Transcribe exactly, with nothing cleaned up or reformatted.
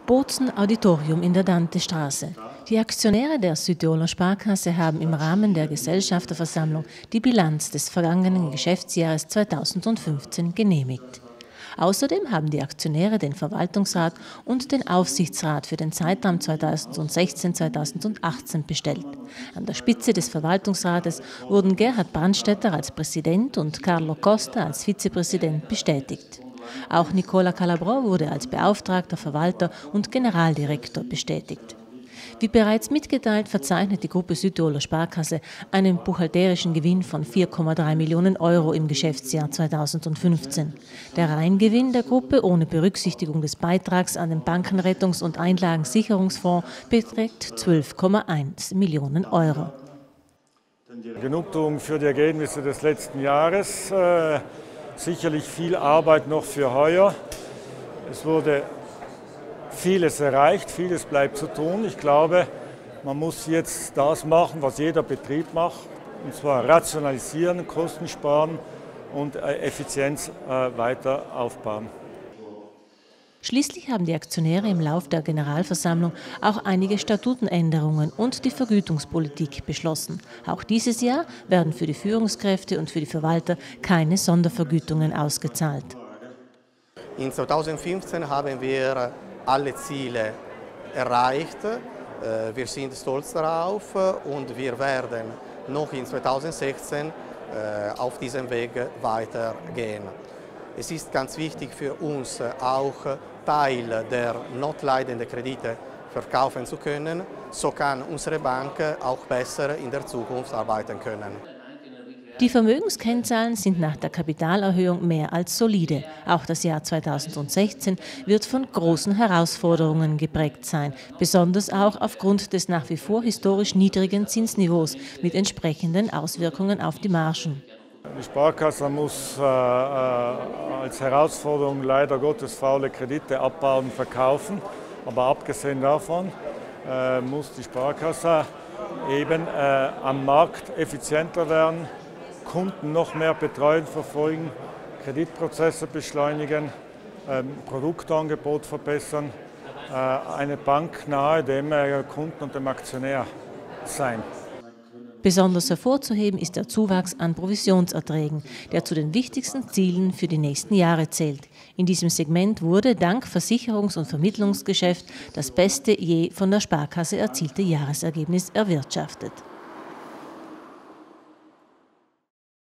Bozen Auditorium in der Dantestraße. Die Aktionäre der Südtiroler Sparkasse haben im Rahmen der Gesellschafterversammlung die Bilanz des vergangenen Geschäftsjahres zweitausendfünfzehn genehmigt. Außerdem haben die Aktionäre den Verwaltungsrat und den Aufsichtsrat für den Zeitraum zweitausendsechzehn bis zweitausendachtzehn bestellt. An der Spitze des Verwaltungsrates wurden Gerhard Brandstätter als Präsident und Carlo Costa als Vizepräsident bestätigt. Auch Nicola Calabro wurde als beauftragter Verwalter und Generaldirektor bestätigt. Wie bereits mitgeteilt, verzeichnet die Gruppe Südtiroler Sparkasse einen buchhalterischen Gewinn von vier Komma drei Millionen Euro im Geschäftsjahr zweitausendfünfzehn. Der Reingewinn der Gruppe ohne Berücksichtigung des Beitrags an den Bankenrettungs- und Einlagensicherungsfonds beträgt zwölf Komma eins Millionen Euro. Genugtuung für die Ergebnisse des letzten Jahres. Äh, sicherlich viel Arbeit noch für heuer. Es wurde vieles erreicht, vieles bleibt zu tun. Ich glaube, man muss jetzt das machen, was jeder Betrieb macht, und zwar rationalisieren, Kosten sparen und Effizienz weiter aufbauen. Schließlich haben die Aktionäre im Lauf der Generalversammlung auch einige Statutenänderungen und die Vergütungspolitik beschlossen. Auch dieses Jahr werden für die Führungskräfte und für die Verwalter keine Sondervergütungen ausgezahlt. In zweitausendfünfzehn haben wir alle Ziele erreicht. Wir sind stolz darauf und wir werden noch in zweitausendsechzehn auf diesem Weg weitergehen. Es ist ganz wichtig für uns, auch Teil der notleidenden Kredite verkaufen zu können. So kann unsere Bank auch besser in der Zukunft arbeiten können. Die Vermögenskennzahlen sind nach der Kapitalerhöhung mehr als solide. Auch das Jahr zweitausendsechzehn wird von großen Herausforderungen geprägt sein, besonders auch aufgrund des nach wie vor historisch niedrigen Zinsniveaus mit entsprechenden Auswirkungen auf die Margen. Die Sparkasse muss äh, als Herausforderung leider Gottes faule Kredite abbauen und verkaufen. Aber abgesehen davon äh, muss die Sparkasse eben äh, am Markt effizienter werden, Kunden noch mehr betreuen, verfolgen, Kreditprozesse beschleunigen, ähm, Produktangebot verbessern, äh, eine Bank nahe dem äh, Kunden und dem Aktionär sein. Besonders hervorzuheben ist der Zuwachs an Provisionserträgen, der zu den wichtigsten Zielen für die nächsten Jahre zählt. In diesem Segment wurde dank Versicherungs- und Vermittlungsgeschäft das beste je von der Sparkasse erzielte Jahresergebnis erwirtschaftet.